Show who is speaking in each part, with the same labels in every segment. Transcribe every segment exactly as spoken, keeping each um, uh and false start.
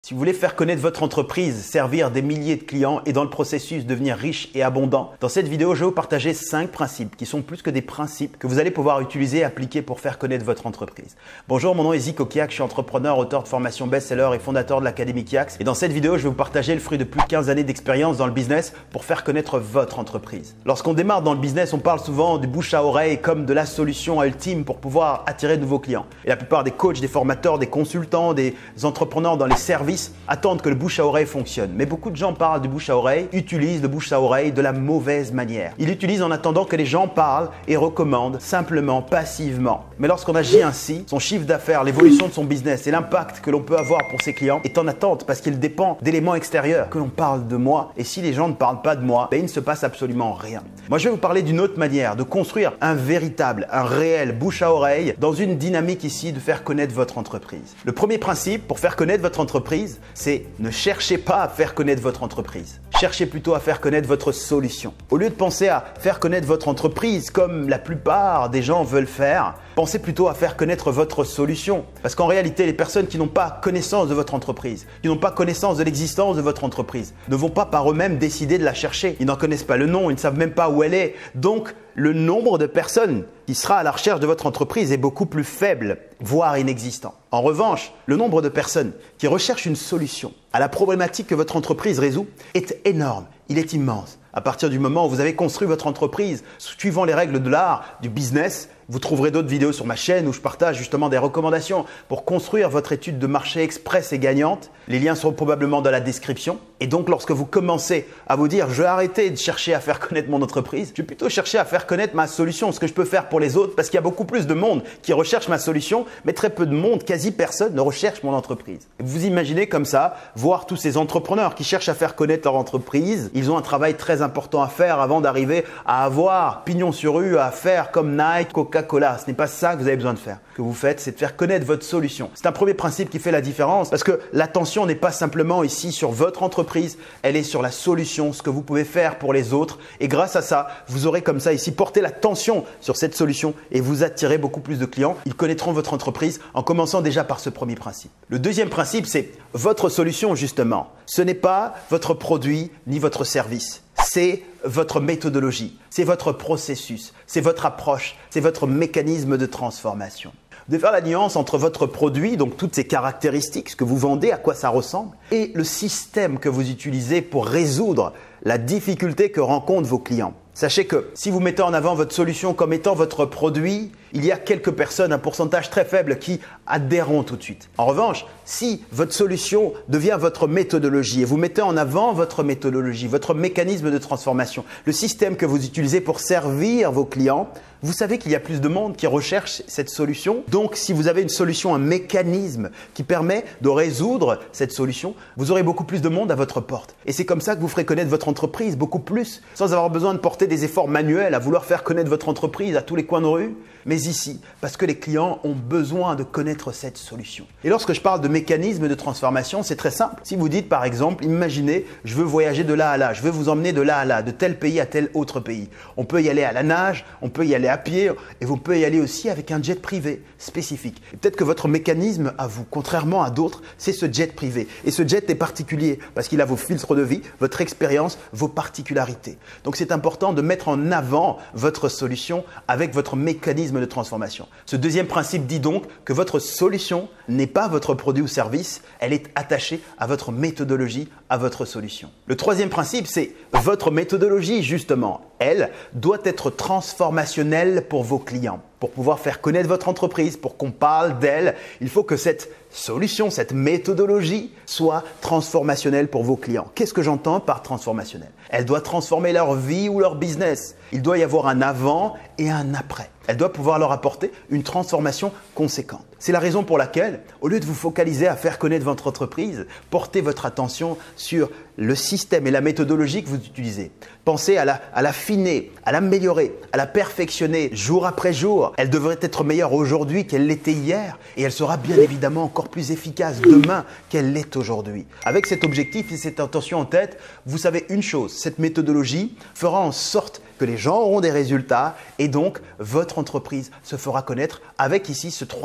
Speaker 1: Si vous voulez faire connaître votre entreprise, servir des milliers de clients et dans le processus devenir riche et abondant, dans cette vidéo, je vais vous partager cinq principes qui sont plus que des principes que vous allez pouvoir utiliser et appliquer pour faire connaître votre entreprise. Bonjour, mon nom est Zico Kiak, je suis entrepreneur, auteur de formation best-seller et fondateur de l'Académie Kiak. Et dans cette vidéo, je vais vous partager le fruit de plus de quinze années d'expérience dans le business pour faire connaître votre entreprise. Lorsqu'on démarre dans le business, on parle souvent du bouche à oreille comme de la solution ultime pour pouvoir attirer de nouveaux clients. Et la plupart des coachs, des formateurs, des consultants, des entrepreneurs dans les services attendent que le bouche à oreille fonctionne. Mais beaucoup de gens parlent du bouche à oreille, utilisent le bouche à oreille de la mauvaise manière. Ils l'utilisent en attendant que les gens parlent et recommandent simplement, passivement. Mais lorsqu'on agit ainsi, son chiffre d'affaires, l'évolution de son business et l'impact que l'on peut avoir pour ses clients est en attente parce qu'il dépend d'éléments extérieurs. Que l'on parle de moi et si les gens ne parlent pas de moi, ben, il ne se passe absolument rien. Moi, je vais vous parler d'une autre manière de construire un véritable, un réel bouche à oreille dans une dynamique ici de faire connaître votre entreprise. Le premier principe pour faire connaître votre entreprise, c'est ne cherchez pas à faire connaître votre entreprise. Cherchez plutôt à faire connaître votre solution. Au lieu de penser à faire connaître votre entreprise comme la plupart des gens veulent faire, pensez plutôt à faire connaître votre solution. Parce qu'en réalité, les personnes qui n'ont pas connaissance de votre entreprise, qui n'ont pas connaissance de l'existence de votre entreprise, ne vont pas par eux-mêmes décider de la chercher. Ils n'en connaissent pas le nom, ils ne savent même pas où elle est. Donc, le nombre de personnes qui sera à la recherche de votre entreprise est beaucoup plus faible, voire inexistant. En revanche, le nombre de personnes qui recherchent une solution à la problématique que votre entreprise résout est énorme, il est immense. À partir du moment où vous avez construit votre entreprise suivant les règles de l'art, du business, vous trouverez d'autres vidéos sur ma chaîne où je partage justement des recommandations pour construire votre étude de marché express et gagnante. Les liens seront probablement dans la description. Et donc, lorsque vous commencez à vous dire « je vais arrêter de chercher à faire connaître mon entreprise, je vais plutôt chercher à faire connaître ma solution, ce que je peux faire pour les autres parce qu'il y a beaucoup plus de monde qui recherche ma solution, mais très peu de monde, quasi personne ne recherche mon entreprise. » Vous imaginez comme ça, voir tous ces entrepreneurs qui cherchent à faire connaître leur entreprise, ils ont un travail très important à faire avant d'arriver à avoir pignon sur rue, à faire comme Nike, Coca-Cola. Ce n'est pas ça que vous avez besoin de faire. Ce que vous faites, c'est de faire connaître votre solution. C'est un premier principe qui fait la différence parce que l'attention n'est pas simplement ici sur votre entreprise, elle est sur la solution, ce que vous pouvez faire pour les autres. Et grâce à ça, vous aurez comme ça ici porté l'attention sur cette solution et vous attirez beaucoup plus de clients. Ils connaîtront votre entreprise en commençant déjà par ce premier principe. Le deuxième principe, c'est votre solution justement. Ce n'est pas votre produit ni votre service. C'est votre méthodologie, c'est votre processus, c'est votre approche, c'est votre mécanisme de transformation. Vous devez faire la nuance entre votre produit, donc toutes ces caractéristiques, ce que vous vendez, à quoi ça ressemble, et le système que vous utilisez pour résoudre la difficulté que rencontrent vos clients. Sachez que si vous mettez en avant votre solution comme étant votre produit, il y a quelques personnes, un pourcentage très faible qui adhéreront tout de suite. En revanche, si votre solution devient votre méthodologie et vous mettez en avant votre méthodologie, votre mécanisme de transformation, le système que vous utilisez pour servir vos clients, vous savez qu'il y a plus de monde qui recherche cette solution. Donc, si vous avez une solution, un mécanisme qui permet de résoudre cette solution, vous aurez beaucoup plus de monde à votre porte. Et c'est comme ça que vous ferez connaître votre entreprise beaucoup plus, sans avoir besoin de porter des efforts manuels à vouloir faire connaître votre entreprise à tous les coins de rue, mais ici, parce que les clients ont besoin de connaître cette solution. Et lorsque je parle de mécanisme de transformation, c'est très simple. Si vous dites par exemple, imaginez, je veux voyager de là à là, je veux vous emmener de là à là, de tel pays à tel autre pays. On peut y aller à la nage, on peut y aller à pied et vous pouvez y aller aussi avec un jet privé spécifique. Et peut-être que votre mécanisme à vous, contrairement à d'autres, c'est ce jet privé. Et ce jet est particulier parce qu'il a vos filtres de vie, votre expérience, vos particularités. Donc c'est important de mettre en avant votre solution avec votre mécanisme de transformation. Ce deuxième principe dit donc que votre solution n'est pas votre produit ou service, elle est attachée à votre méthodologie, à votre solution. Le troisième principe, c'est votre méthodologie justement. Elle doit être transformationnelle pour vos clients. Pour pouvoir faire connaître votre entreprise, pour qu'on parle d'elle, il faut que cette solution, cette méthodologie soit transformationnelle pour vos clients. Qu'est-ce que j'entends par transformationnelle? Elle doit transformer leur vie ou leur business. Il doit y avoir un avant et un après. Elle doit pouvoir leur apporter une transformation conséquente. C'est la raison pour laquelle, au lieu de vous focaliser à faire connaître votre entreprise, portez votre attention sur le système et la méthodologie que vous utilisez. Pensez à la, à l'affiner, à l'améliorer, à la perfectionner jour après jour. Elle devrait être meilleure aujourd'hui qu'elle l'était hier et elle sera bien évidemment encore plus efficace demain qu'elle l'est aujourd'hui. Avec cet objectif et cette intention en tête, vous savez une chose, cette méthodologie fera en sorte que les gens auront des résultats et donc votre entreprise se fera connaître avec ici ce troisième principe.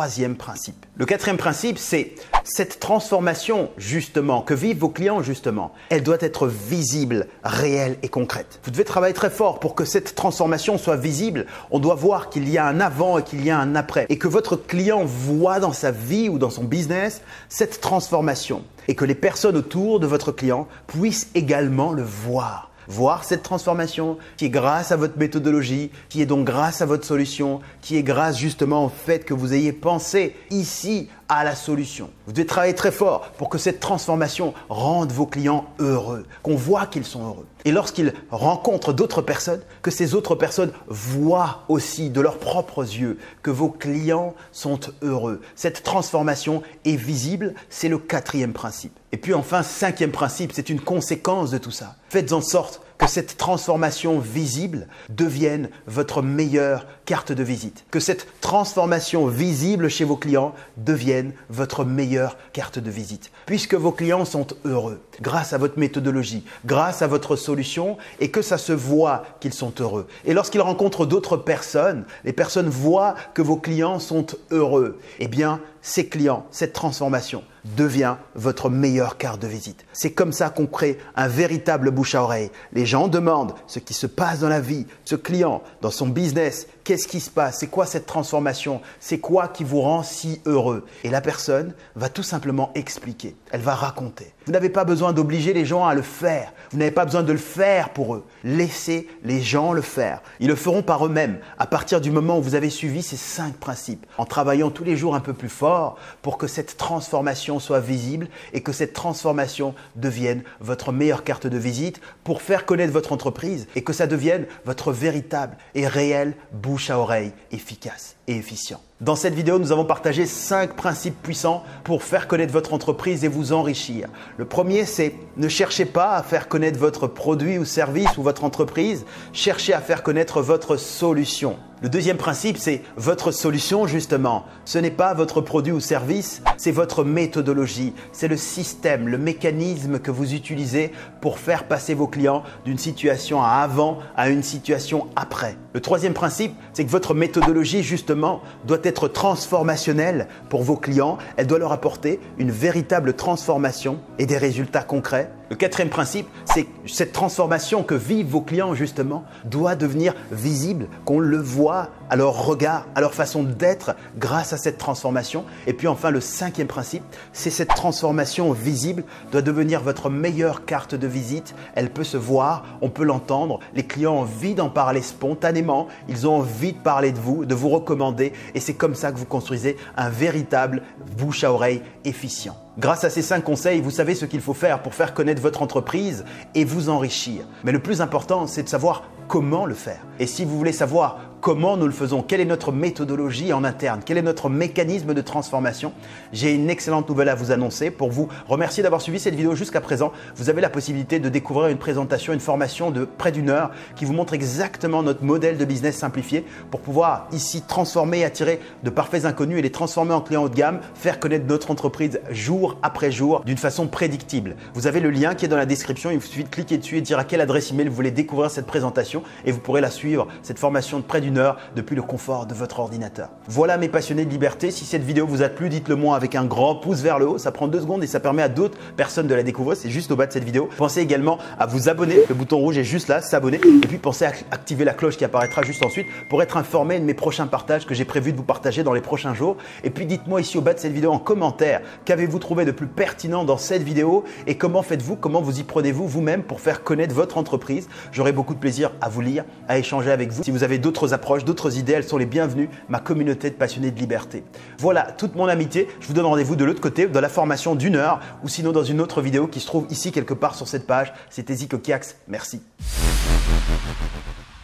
Speaker 1: principe. Le quatrième principe, c'est cette transformation justement que vivent vos clients justement. Elle doit être visible, réelle et concrète. Vous devez travailler très fort pour que cette transformation soit visible. On doit voir qu'il y a un avant et qu'il y a un après et que votre client voit dans sa vie ou dans son business cette transformation et que les personnes autour de votre client puissent également le voir. Voir cette transformation qui est grâce à votre méthodologie, qui est donc grâce à votre solution, qui est grâce justement au fait que vous ayez pensé ici à la solution. Vous devez travailler très fort pour que cette transformation rende vos clients heureux, qu'on voit qu'ils sont heureux. Et lorsqu'ils rencontrent d'autres personnes, que ces autres personnes voient aussi de leurs propres yeux que vos clients sont heureux. Cette transformation est visible, c'est le quatrième principe. Et puis enfin, cinquième principe, c'est une conséquence de tout ça. Faites en sorte que cette transformation visible devienne votre meilleure carte de visite. Que cette transformation visible chez vos clients devienne votre meilleure carte de visite. Puisque vos clients sont heureux grâce à votre méthodologie, grâce à votre solution et que ça se voit qu'ils sont heureux. Et lorsqu'ils rencontrent d'autres personnes, les personnes voient que vos clients sont heureux. Eh bien, ces clients, cette transformation devient votre meilleure carte de visite. C'est comme ça qu'on crée un véritable bouche à oreille. Les gens demandent ce qui se passe dans la vie, ce client, dans son business, qu'est-ce qui se passe, c'est quoi cette transformation, c'est quoi qui vous rend si heureux. Et la personne va tout simplement expliquer, elle va raconter. Vous n'avez pas besoin d'obliger les gens à le faire, vous n'avez pas besoin de le faire pour eux. Laissez les gens le faire. Ils le feront par eux-mêmes à partir du moment où vous avez suivi ces cinq principes, en travaillant tous les jours un peu plus fort pour que cette transformation soit visible et que cette transformation devienne votre meilleure carte de visite pour faire connaître votre entreprise et que ça devienne votre véritable et réel bouche à oreille efficace et efficient. Dans cette vidéo, nous avons partagé cinq principes puissants pour faire connaître votre entreprise et vous enrichir. Le premier, c'est ne cherchez pas à faire connaître votre produit ou service ou votre entreprise, cherchez à faire connaître votre solution. Le deuxième principe, c'est votre solution justement. Ce n'est pas votre produit ou service, c'est votre méthodologie, c'est le système, le mécanisme que vous utilisez pour faire passer vos clients d'une situation à avant à une situation après. Le troisième principe, c'est que votre méthodologie justement doit être transformationnelle pour vos clients. Elle doit leur apporter une véritable transformation et des résultats concrets. Le quatrième principe, c'est que cette transformation que vivent vos clients justement doit devenir visible, qu'on le voit à leur regard, à leur façon d'être grâce à cette transformation. Et puis enfin, le cinquième principe, c'est cette transformation visible doit devenir votre meilleure carte de visite. Elle peut se voir, on peut l'entendre. Les clients ont envie d'en parler spontanément. Ils ont envie de parler de vous, de vous recommander. Et c'est comme ça que vous construisez un véritable bouche à oreille efficient. Grâce à ces cinq conseils, vous savez ce qu'il faut faire pour faire connaître votre entreprise et vous enrichir. Mais le plus important, c'est de savoir comment le faire. Et si vous voulez savoir comment nous le faisons, quelle est notre méthodologie en interne, quel est notre mécanisme de transformation, j'ai une excellente nouvelle à vous annoncer. Pour vous remercier d'avoir suivi cette vidéo jusqu'à présent, vous avez la possibilité de découvrir une présentation, une formation de près d'une heure qui vous montre exactement notre modèle de business simplifié pour pouvoir ici transformer et attirer de parfaits inconnus et les transformer en clients haut de gamme, faire connaître notre entreprise jour après jour d'une façon prédictible. Vous avez le lien qui est dans la description, il vous suffit de cliquer dessus et de dire à quelle adresse email vous voulez découvrir cette présentation et vous pourrez la suivre, cette formation de près d'une heure depuis le confort de votre ordinateur. Voilà mes passionnés de liberté, si cette vidéo vous a plu, dites-le moi avec un grand pouce vers le haut, ça prend deux secondes et ça permet à d'autres personnes de la découvrir, c'est juste au bas de cette vidéo. Pensez également à vous abonner, le bouton rouge est juste là, s'abonner et puis pensez à activer la cloche qui apparaîtra juste ensuite pour être informé de mes prochains partages que j'ai prévu de vous partager dans les prochains jours. Et puis dites-moi ici au bas de cette vidéo en commentaire, qu'avez-vous trouvé de plus pertinent dans cette vidéo et comment faites-vous, comment vous y prenez-vous vous-même pour faire connaître votre entreprise. J'aurai beaucoup de plaisir à vous lire, à échanger avec vous. Si vous avez d'autres approches, d'autres idées, elles sont les bienvenues, ma communauté de passionnés de liberté. Voilà, toute mon amitié. Je vous donne rendez-vous de l'autre côté, dans la formation d'une heure ou sinon dans une autre vidéo qui se trouve ici quelque part sur cette page. C'était Zico Kiax. Merci.